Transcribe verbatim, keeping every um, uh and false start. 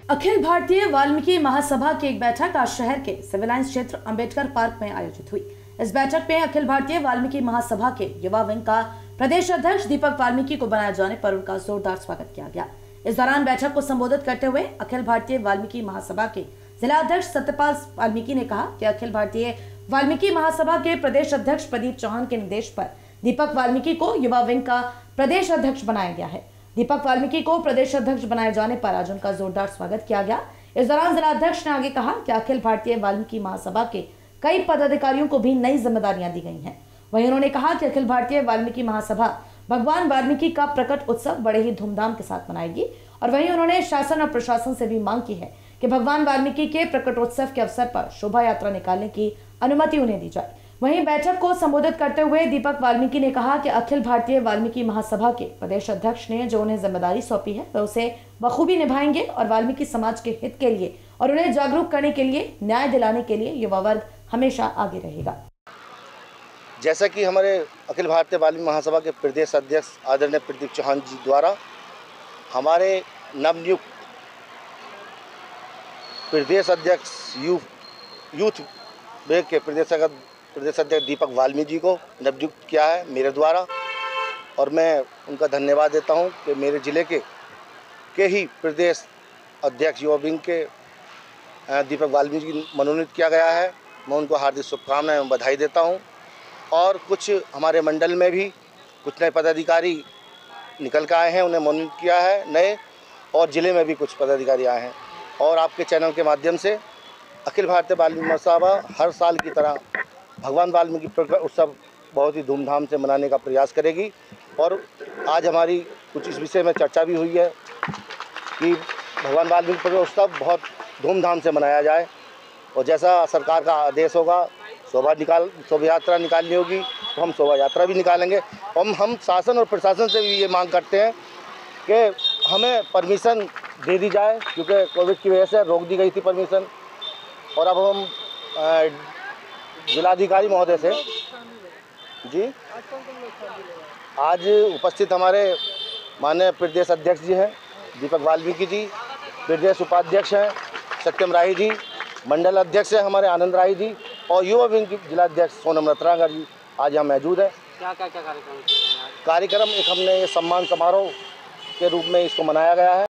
अखिल भारतीय वाल्मीकि महासभा की एक बैठक आज शहर के सिविल लाइंस क्षेत्र अंबेडकर पार्क में आयोजित हुई। इस बैठक में अखिल भारतीय वाल्मीकि महासभा के युवा विंग का प्रदेश अध्यक्ष दीपक वाल्मीकि को बनाए जाने पर उनका जोरदार स्वागत किया गया। इस दौरान बैठक को संबोधित करते हुए अखिल भारतीय वाल्मीकि महासभा के जिला अध्यक्ष सत्यपाल वाल्मीकि ने कहा कि अखिल भारतीय वाल्मीकि महासभा के प्रदेश अध्यक्ष प्रदीप चौहान के निर्देश पर दीपक वाल्मीकि को युवा विंग का प्रदेश अध्यक्ष बनाया गया है। दीपक वाल्मीकि को प्रदेश अध्यक्ष बनाए जाने पर आज उनका जोरदार स्वागत किया गया। इस दौरान जिला अध्यक्ष ने आगे कहा कि अखिल भारतीय वाल्मीकि महासभा के कई पदाधिकारियों को भी नई जिम्मेदारियां दी गई हैं। वहीं उन्होंने कहा कि अखिल भारतीय वाल्मीकि महासभा भगवान वाल्मीकि का प्रकट उत्सव बड़े ही धूमधाम के साथ मनाएगी। और वहीं उन्होंने शासन और प्रशासन से भी मांग की है कि भगवान वाल्मीकि के प्रकटोत्सव के अवसर पर शोभा यात्रा निकालने की अनुमति उन्हें दी जाए। वहीं बैठक को संबोधित करते हुए दीपक वाल्मीकि ने कहा कि अखिल भारतीय वाल्मीकि महासभा के प्रदेश अध्यक्ष ने जो उन्हें जिम्मेदारी सौंपी है वह उसे बखूबी निभाएंगे और वाल्मीकि समाज के हित के लिए और उन्हें जागरूक करने के लिए, न्याय दिलाने के लिए युवा वर्ग हमेशा आगे रहेगा। जैसा कि हमारे अखिल भारतीय वाल्मीकि महासभा के प्रदेश अध्यक्ष आदरणीय प्रदीप चौहान जी द्वारा हमारे नवनियुक्त प्रदेश अध्यक्ष यू यूथ विंग के प्रदेश प्रदेश अध्यक्ष दीपक वाल्मीकि जी को नवनियुक्त किया है मेरे द्वारा, और मैं उनका धन्यवाद देता हूं कि मेरे ज़िले के के ही प्रदेश अध्यक्ष युवा विंग के दीपक वाल्मीकि जी मनोनीत किया गया है। मैं उनको हार्दिक शुभकामनाएं एवं बधाई देता हूं। और कुछ हमारे मंडल में भी कुछ नए पदाधिकारी निकल के आए हैं, उन्हें मनोनीत किया है नए, और ज़िले में भी कुछ पदाधिकारी आए हैं। और आपके चैनल के माध्यम से अखिल भारतीय वाल्मीकि महासभा हर साल की तरह भगवान वाल्मीकि प्रकट उत्सव बहुत ही धूमधाम से मनाने का प्रयास करेगी। और आज हमारी कुछ इस विषय में चर्चा भी हुई है कि भगवान वाल्मीकि प्रकट उत्सव बहुत धूमधाम से मनाया जाए, और जैसा सरकार का आदेश होगा शोभा निकाल शोभा यात्रा निकालनी होगी तो हम शोभा यात्रा भी निकालेंगे। हम हम शासन और प्रशासन से भी ये मांग करते हैं कि हमें परमिशन दे दी जाए, क्योंकि कोविड की वजह से रोक दी गई थी परमिशन। और अब हम जिलाधिकारी महोदय से जी आज उपस्थित हमारे माननीय प्रदेश अध्यक्ष जी हैं दीपक वाल्मीकि जी, प्रदेश उपाध्यक्ष हैं सत्यम राही जी, मंडल अध्यक्ष हैं हमारे आनंद राही जी, और युवा विंग की जिलाध्यक्ष सोनम रत्नागर जी आज यहाँ मौजूद है। क्या क्या क्या कार्यक्रम कार्यक्रम एक हमने ये सम्मान समारोह के रूप में इसको मनाया गया है।